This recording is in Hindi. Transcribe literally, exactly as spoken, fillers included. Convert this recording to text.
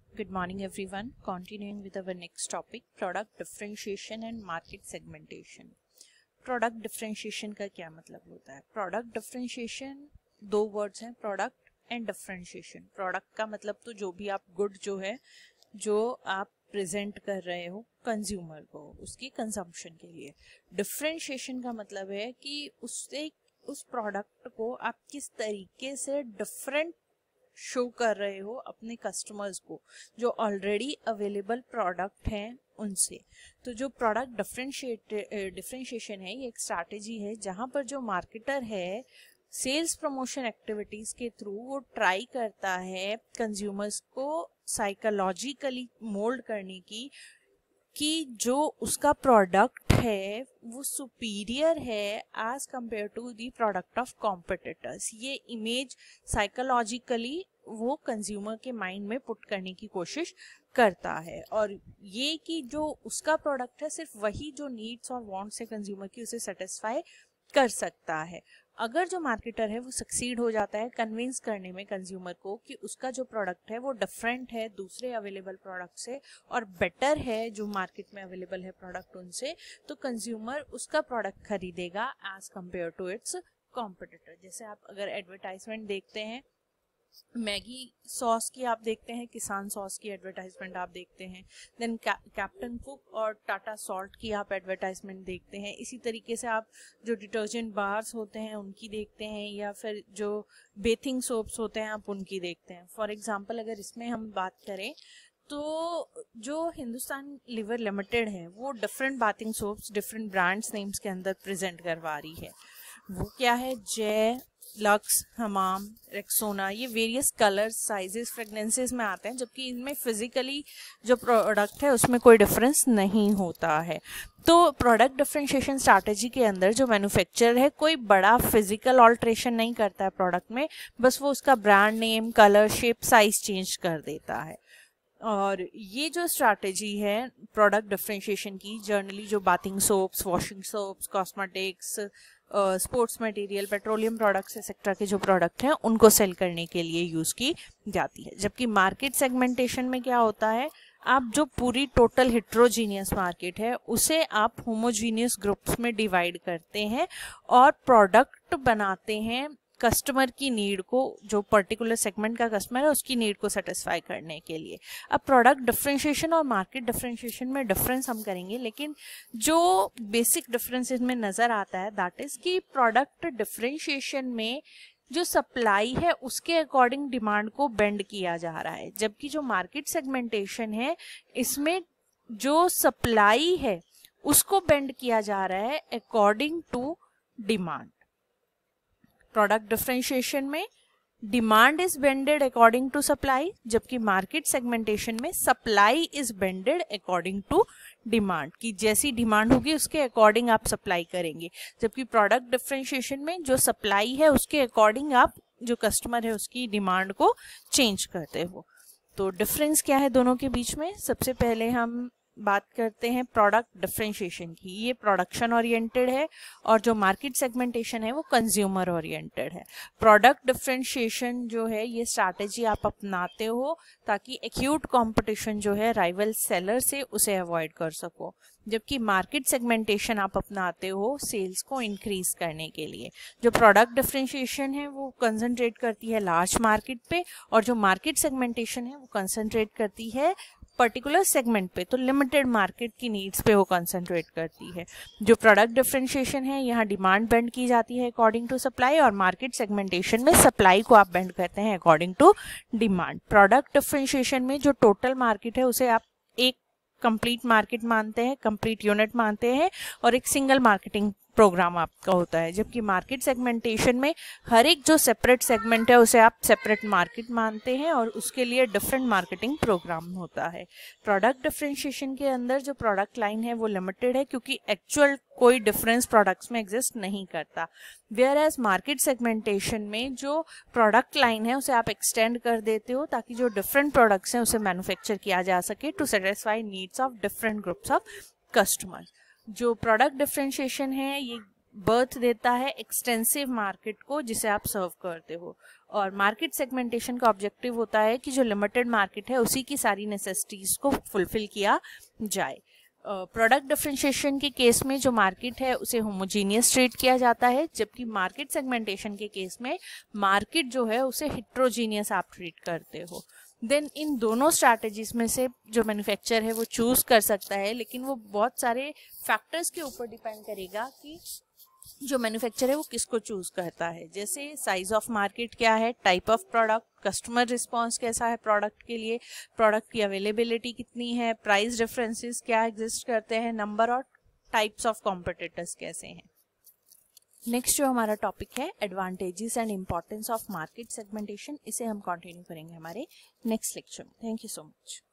Good morning everyone. Continuing with our next topic, product differentiation and market segmentation. Product differentiation का क्या मतलब होता है? Product differentiation दो words हैं, product and differentiation. Product का मतलब तो जो भी आप good जो है जो आप प्रेजेंट कर रहे हो कंज्यूमर को उसकी कंजम्पशन के लिए. डिफरेंशिएशन का मतलब है कि उससे उस प्रोडक्ट को आप किस तरीके से डिफरेंट शो कर रहे हो अपने कस्टमर्स को जो ऑलरेडी अवेलेबल प्रोडक्ट हैं उनसे. तो जो प्रोडक्ट डिफरेंशिएट डिफरेंशिएशन है ये एक स्ट्रैटेजी है जहाँ पर जो मार्केटर है सेल्स प्रमोशन एक्टिविटीज के थ्रू वो ट्राई करता है कंज्यूमर्स को साइकोलॉजिकली मोल्ड करने की कि जो उसका प्रोडक्ट है वो सुपीरियर है as compare to the product of competitors. ये इमेज साइकोलॉजिकली वो कंज्यूमर के माइंड में पुट करने की कोशिश करता है और ये कि जो उसका प्रोडक्ट है सिर्फ वही जो नीड्स और वांट्स है कंज्यूमर की उसे सेटिस्फाई कर सकता है. अगर जो मार्केटर है वो सक्सीड हो जाता है कन्विंस करने में कंज्यूमर को कि उसका जो प्रोडक्ट है वो डिफरेंट है दूसरे अवेलेबल प्रोडक्ट से और बेटर है जो मार्केट में अवेलेबल है प्रोडक्ट उनसे, तो कंज्यूमर उसका प्रोडक्ट खरीदेगा as compare to its competitor. जैसे आप अगर एडवर्टाइजमेंट देखते हैं मैगी सॉस की आप देखते हैं, किसान सॉस की एडवर्टाइजमेंट आप देखते हैं, देन कैप्टन कुक और टाटा सॉल्ट की आप एडवर्टाइजमेंट देखते हैं. इसी तरीके से आप जो डिटर्जेंट बार्स होते हैं उनकी देखते हैं या फिर जो बेथिंग सोप्स होते हैं आप उनकी देखते हैं. फॉर एग्जांपल अगर इसमें हम बात करें तो जो हिंदुस्तान लीवर लिमिटेड है वो different bathing soaps different brands names के अंदर प्रेजेंट करवा रही है. वो क्या है? जय, लक्स, हमाम, रेक्सोना, ये वेरियस कलर्स साइजेस फ्रेगनेंसेस में आते हैं जबकि इनमें फिजिकली जो प्रोडक्ट है उसमें कोई डिफरेंस नहीं होता है. तो प्रोडक्ट डिफरेंशिएशन स्ट्रैटेजी के अंदर जो मैन्युफैक्चरर है कोई बड़ा फिजिकल ऑल्ट्रेशन नहीं करता है प्रोडक्ट में, बस वो उसका brand name, colour, shape, size change कर देता है. और ये जो स्ट्रैटेजी है प्रोडक्ट डिफरेंशिएशन की जनरली जो bathing soaps, washing soaps, cosmetics, sports material, petroleum products etcetera के जो प्रोडक्ट हैं उनको सेल करने के लिए यूज़ की जाती है. जबकि मार्केट सेगमेंटेशन में क्या होता है, आप जो पूरी टोटल हेट्रोजीनियस मार्केट है उसे आप होमोजीनियस ग्रुप्स में डिवाइड करते हैं और प्रोडक्ट बनाते हैं कस्टमर की नीड को, जो पर्टिकुलर सेगमेंट का कस्टमर है उसकी नीड को सेटिस्फाई करने के लिए. अब प्रोडक्ट डिफरेंशिएशन और मार्केट डिफरेंशिएशन में डिफरेंस हम करेंगे, लेकिन जो बेसिक डिफरेंस इसमें नज़र आता है दैट इज़ कि प्रोडक्ट डिफरेंशिएशन में जो सप्लाई है उसके अकॉर्डिंग डिमांड को बेंड किया जा रहा है, जबकि जो मार्केट सेगमेंटेशन है इसमें जो सप्लाई है उसको बेंड किया जा रहा है according to demand. Product differentiation में demand is bended according to supply, जबकि मार्केट सेगमेंटेशन में supply is bended according to demand, कि जैसी डिमांड होगी उसके अकॉर्डिंग आप सप्लाई करेंगे. जबकि प्रोडक्ट डिफरेंशिएशन में जो सप्लाई है उसके अकॉर्डिंग आप जो कस्टमर है उसकी डिमांड को चेंज करते हो. तो डिफरेंस क्या है दोनों के बीच में? सबसे पहले हम बात करते हैं प्रोडक्ट डिफरेंशिएशन की. ये प्रोडक्शन ओरिएंटेड है और जो मार्केट सेगमेंटेशन है वो कंज्यूमर ओरिएंटेड है. प्रोडक्ट डिफरेंशिएशन जो है ये स्ट्रैटेजी आप अपनाते हो ताकि एक्यूट कंपटीशन जो है राइवल सेलर से उसे अवॉइड कर सको, जबकि मार्केट सेगमेंटेशन आप अपनाते हो सेल्स को इंक्रीज करने के लिए. जो प्रोडक्ट डिफरेंशिएशन है वो कंसंट्रेट करती है लार्ज मार्केट पे और जो मार्केट सेगमेंटेशन है वो कंसंट्रेट करती है पर्टिकुलर सेगमेंट पे, तो लिमिटेड मार्केट की नीड्स पे वो कंसंट्रेट करती है. जो प्रोडक्ट डिफरेंशिएशन है यहाँ डिमांड बेंड की जाती है अकॉर्डिंग टू सप्लाई और मार्केट सेगमेंटेशन में सप्लाई को आप बेंड करते हैं according to demand. Product differentiation में जो टोटल मार्केट है उसे आप एक कंप्लीट मार्केट मानते हैं, कंप्लीट यूनिट मानते हैं और एक सिंगल मार्केटिंग प्रोग्राम आपका होता है. जबकि मार्केट सेगमेंटेशन में हर एक जो सेपरेट सेगमेंट है उसे आप सेपरेट मार्केट मानते हैं और उसके लिए डिफरेंट मार्केटिंग प्रोग्राम होता है. प्रोडक्ट डिफरेंशिएशन के अंदर जो प्रोडक्ट लाइन है वो लिमिटेड है क्योंकि एक्चुअल कोई डिफरेंस प्रोडक्ट्स में एग्जिस्ट नहीं करता. वेयर एज मार्केट सेगमेंटेशन में जो प्रोडक्ट लाइन है उसे आप एक्सटेंड कर देते हो ताकि जो डिफरेंट प्रोडक्ट्स हैं उसे मैन्युफैक्चर किया जा सके to satisfy needs of different groups of customers. जो प्रोडक्ट डिफरेंशिएशन है ये बर्थ देता है एक्सटेंसिव मार्केट को जिसे आप सर्व करते हो। और मार्केट सेगमेंटेशन का ऑब्जेक्टिव होता है कि जो लिमिटेड मार्केट है उसी की सारी नेसेसिटीज को फुलफिल किया जाए। प्रोडक्ट डिफरेंशिएशन के केस में जो मार्केट है उसे होमोजीनियस ट्रीट किया जाता है, जबकि मार्केट सेगमेंटेशन के केस में मार्केट जो है उसे हेट्रोजीनियस आप ट्रीट करते हो। देन इन दोनों स्ट्रैटेजीज में से जो मैन्युफैक्चरर है वो चूज कर सकता है, लेकिन वो बहुत सारे फैक्टर्स के ऊपर डिपेंड करेगा कि जो मैन्युफैक्चरर है वो किसको चूज करता है। जैसे साइज ऑफ मार्केट क्या है, type of product, customer response कैसा है प्रोडक्ट के लिए, प्रोडक्ट की अवेलेबिलिटी कितनी है, प्राइस डिफरेंसेस क्या एग्जिस्ट करते हैं, नंबर और टाइप्स ऑफ कॉम्पिटिटर्स कैसे हैं। नेक्स्ट जो हमारा टॉपिक है advantages and importance of market segmentation, इसे हम कंटिन्यू करेंगे हमारे नेक्स्ट लेक्चर में। Thank you so much.